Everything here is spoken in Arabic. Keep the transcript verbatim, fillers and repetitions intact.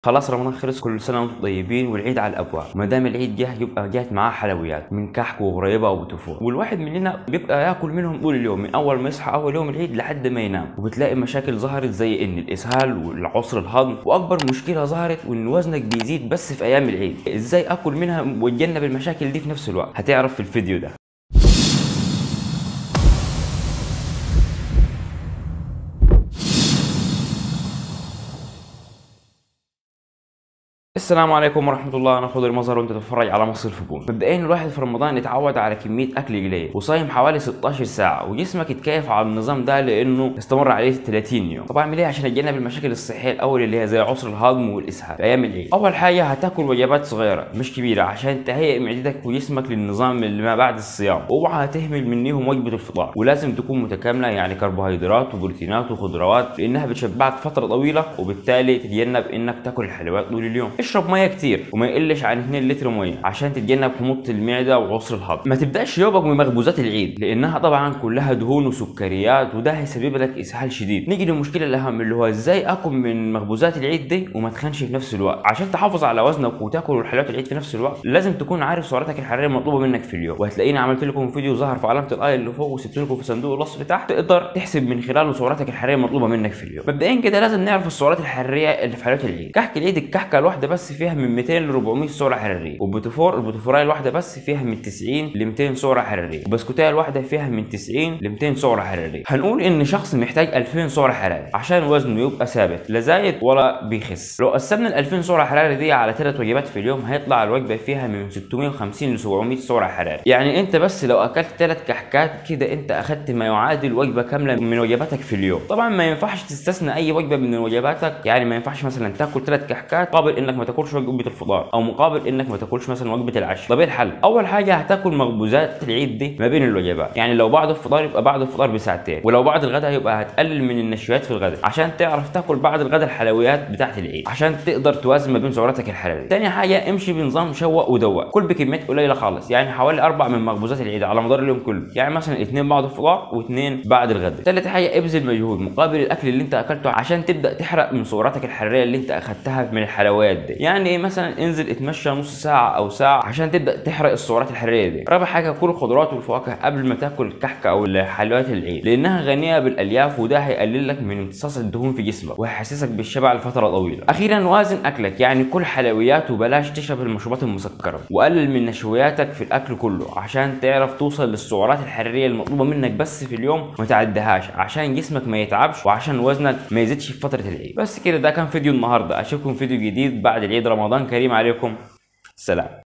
خلاص رمضان خلص، كل سنه وانتم طيبين والعيد على الابواب. ما دام العيد جه يبقى جات معاه حلويات من كحك وغريبه وبتفور، والواحد مننا بيبقى ياكل منهم طول اليوم من اول ما يصحى اول يوم العيد لحد ما ينام، وبتلاقي مشاكل ظهرت زي ان الاسهال والعسر الهضم، واكبر مشكله ظهرت وان وزنك بيزيد بس في ايام العيد. ازاي اكل منها واتجنب المشاكل دي في نفس الوقت؟ هتعرف في الفيديو ده. السلام عليكم ورحمة الله، أنا خضر مظهر وأنت تتفرج على مصر الفبون. مبدئيا الواحد في رمضان اتعود على كمية أكل قليل وصايم حوالي ستاشر ساعة، وجسمك اتكيف على النظام ده لأنه استمر عليه ثلاثين يوم. طب أعمل إيه عشان أتجنب المشاكل الصحية الأول اللي هي زي عسر الهضم والإسهال في أيام العيد؟ أول حاجة هتاكل وجبات صغيرة مش كبيرة عشان تهيئ معدتك وجسمك للنظام اللي ما بعد الصيام، واوعى تهمل منهم وجبة الفطار، ولازم تكون متكاملة يعني كربوهيدرات وبروتينات وخضروات لأنها بتشبعك فترة طويلة، وبالتالي تتجنب إنك تاكل الحلويات طول اليوم. اشرب ميه كتير وما يقلش عن اتنين لتر ميه عشان تتجنب حموضه المعده وعسر الهضم. ما تبداش يومك بمخبوزات العيد لانها طبعا كلها دهون وسكريات وده هيسبب لك اسهال شديد. نيجي للمشكله الاهم اللي هو ازاي اكل من مخبوزات العيد دي وما تخنش في نفس الوقت. عشان تحافظ على وزنك وتاكل حلويات العيد في نفس الوقت لازم تكون عارف سعراتك الحراريه المطلوبه منك في اليوم، وهتلاقيني عملت لكم فيديو ظهر في علامه الاي اللي فوق وسبت لكم في صندوق الوصف تحت تقدر تحسب من خلاله سعراتك الحراريه المطلوبه منك في اليوم. مبدئيا كده لازم نعرف السعرات الحراريه اللي في حلويات العيد. كحك العيد الكحكه الواحده بس فيها من مئتين ل أربعمية سعره حراريه، والبوتيفور البوتيفورايه الواحده بس فيها من تسعين ل مئتين سعره حراريه، وبسكوتايه الواحده فيها من تسعين ل مئتين سعره حراريه. هنقول ان شخص محتاج ألفين سعره حراري عشان وزنه يبقى ثابت لا زايد ولا بيخس. لو قسمنا ال ألفين سعره حراري دي على ثلاث وجبات في اليوم هيطلع الوجبه فيها من ستمية وخمسين ل سبعمية سعره حراري. يعني انت بس لو اكلت ثلاث كحكات كده انت اخدت ما يعادل وجبه كامله من وجباتك في اليوم. طبعا ما ينفعش تستثنى اي وجبه من وجباتك، يعني ما ينفعش مثلا تاكل ثلاث كحكات مقابل انك ما تاكلش وجبه الفطار او مقابل انك ما تاكلش مثلا وجبه العشاء. طب ايه الحل؟ اول حاجه هتاكل مخبوزات العيد دي ما بين الوجبات، يعني لو بعد الفطار يبقى بعد الفطار بساعتين، ولو بعد الغداء يبقى هتقلل من النشويات في الغداء عشان تعرف تاكل بعد الغداء الحلويات بتاعه العيد عشان تقدر توازن ما بين سعراتك الحراريه. ثاني حاجه امشي بنظام شوق ودوق، كل بكميات قليله خالص، يعني حوالي اربع من مخبوزات العيد على مدار اليوم كله، يعني مثلا اثنين بعد الفطار واثنين بعد الغداء. ثالث حاجه ابذل مجهود مقابل الاكل اللي انت اكلته عشان تبدا تحرق من سعراتك الحراريه اللي انت اخدتها من الحلويات دي، يعني مثلا انزل اتمشى نص ساعه او ساعه عشان تبدا تحرق السعرات الحراريه دي. رابع حاجه كل الخضروات والفواكه قبل ما تاكل الكحكه او الحلويات العيد لانها غنيه بالالياف، وده هيقلل لك من امتصاص الدهون في جسمك وهيحسسك بالشبع لفتره طويله. اخيرا وازن اكلك، يعني كل حلويات وبلاش تشرب المشروبات المسكره، وقلل من نشوياتك في الاكل كله عشان تعرف توصل للسعرات الحراريه المطلوبه منك بس في اليوم ما تعدهاش عشان جسمك ما يتعبش وعشان وزنك ما يزيدش في فتره العيد. بس كده ده كان فيديو النهارده، اشوفكم فيديو جديد بعد العيد. رمضان كريم عليكم، سلام.